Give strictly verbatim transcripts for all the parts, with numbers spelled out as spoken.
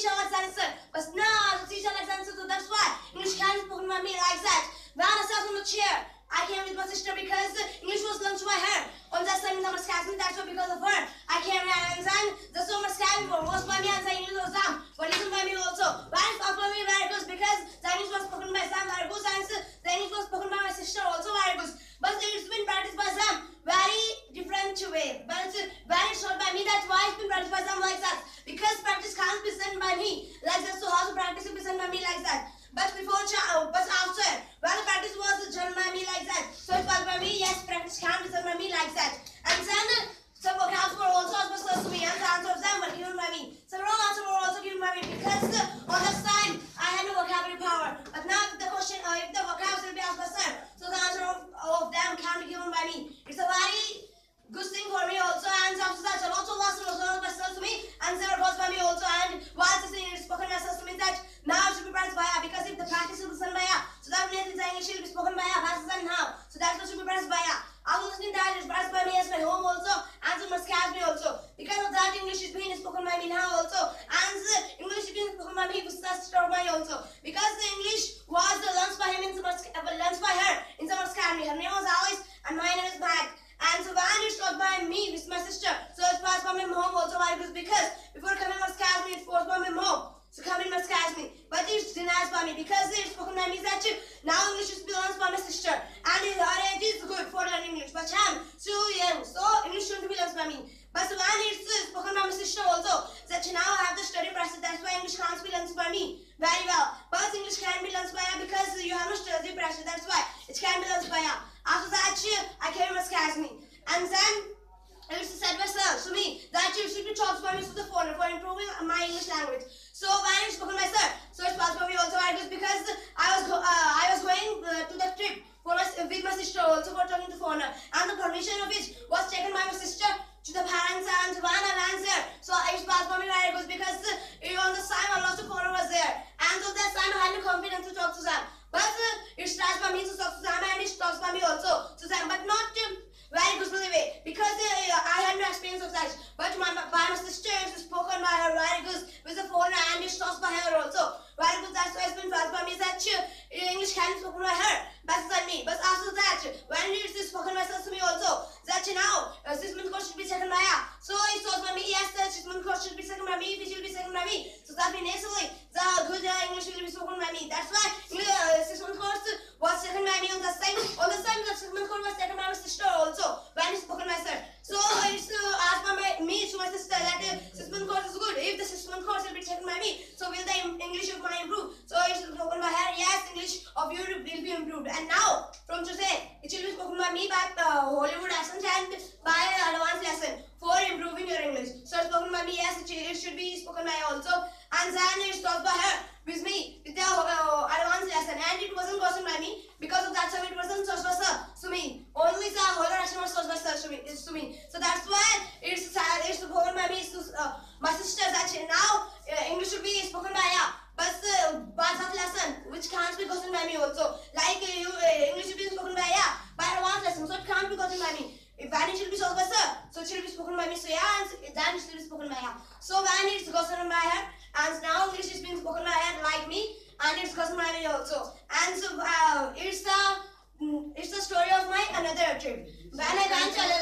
teach Alexander, but now to teach Alexander, so that's why English can be spoken by me like that. When I sat on the chair, I came with my sister because English was learned by her. On that time, I was casting that's because of her. I came and sang the so much casting for was by me and saying English was down. But listen by me also. Why is spoken by me very good? Because the English was spoken by Sam very good. And the English was spoken by my sister also very good. But it's been practiced by Sam very different way. But it's very short by me. That's why it's been practiced by Sam like that. Because practice can't be sent by me like that. So how to practice it be sent by me like that. But before, but after, when the practice was done by me like that, so it was by me, yes, practice can be done by me like that. And then, some vocabs were also supposed to me, and the answer of them were given by me. Some wrong answers were also given by me, because uh, on this time, I had no vocabulary power. But now, if the question, uh, if the vocabs will be asked by sir, so the answer of, of them can be given by me. It's a very good thing for me also, and after that, a lot of lessons was learned by sir to me, and sir was by me also, and while the thing is spoken by sir to me that, now it should be practiced by ya, because if the practice will be done by ya, so that means the English will be spoken by ya, that's done now. So that's what should be practiced by ya. After listening that, it's practiced by me as my home also, and so must catch me also. Because of that, English is being spoken by me now also, and the English is being spoken by me with the sister of mine also. Because the English was the learned by him in so much, uh, learned by her in so much academy. Her name was Alice, and my name is Mag. And so when it's taught by me with my sister, so it's passed by my mom also, like this, because before coming must catch me, it's forced by my mom. So coming must catch me, but it's denied by me because it's spoken by me that now English is learned by my sister, and her age is good for learning English, but I'm too young, so English shouldn't be learned by me. But so when it's spoken by my sister also, that now I have the study practice, that's why English can't be learned by me very well. But English can be learned by her because you have no study practice, that's why it can be learned by her. After that, I came must catch me, and then it's said by sir to me that you should be taught by me to the foreigner for improving my English language. So when it's spoken by sir, so it's passed by me also I was because I was go, uh, I was going uh, to the trip for my, with my sister also for talking to foreigner, and the permission of which was taken by my sister to the parents and when I went there. So it's passed by me very good because uh, on the time a lot of foreigner was there, and so that time I had no confidence to talk to them. But uh, it starts by me to talk to them, and it talks by me also to them, but not uh, very good way because uh, I had no experience of that. But my, by my sister it's spoken by her very good with the foreigner, and it talks by her also very good. That's why it's been passed by me that uh, English can be spoken by her better than me. But after that, when it is spoken by to me also, that now uh, this month course should be second by her. So it talks by me, yes, that this month course should be second by me, it should be second by me. So that means naturally the good uh, English will be spoken by me. That's why uh, six month course was second by me on that time. On the time the six month course was second by my sister also when it's spoken by sir. So it's uh, asked by my, me to my sister that uh, six month course is good. If the six month course will be taken by me, so will the English of mine improve? So it's spoken by her, yes, English of you will be improved. And now from today it will be spoken by me by uh, Hollywood accent and by advanced lesson for improving your English. So it's spoken by me, yes, it, it should be spoken by also, and then it's taught by her with me with the uh, advanced lesson, and it wasn't taught by me because of that time it wasn't taught by sir to me. Only the whole lesson was taught by sir to me. It's to me. So that's why it's uh, it's spoken by me to uh, my sister. That now uh, English should be spoken by her. But uh, by that lesson which can't be gotten by me also, like uh, you, uh, English should be spoken by her by advanced lesson, so it can't be gotten by me. If when it should be taught by sir, so it should be spoken by me. So yeah, and then it should be spoken by her. So when it's gotten by her, and now English is being spoken by her like me, and it's gotten by me also. And so uh, it's the it's the story of my another trip. When I went to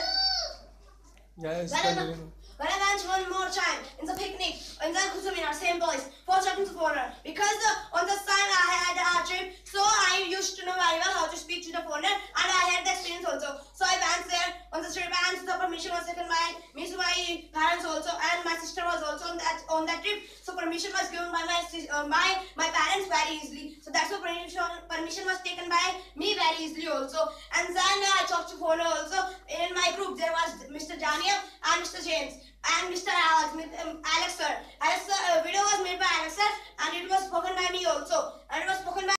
Yes, when, I, when I went one more time in the picnic in the Kutuminar, same place, for talking to foreigner. Because uh, on the time I had a trip, so I used to know very well how to speak to the foreigner, and I had the experience also. So I went there on the trip, and the permission was taken by me to my parents also, and my sister was also on that on that trip. So permission was given by my uh, my my parents very easily. So that's why permission permission was taken by me very easily also. And then uh, I talked to foreigner also. In my group there was Mister Daniel and Mister James and Mister Alex, um, Alex sir. Alex sir, uh, video was made by Alex sir, and it was spoken by me also, and it was spoken by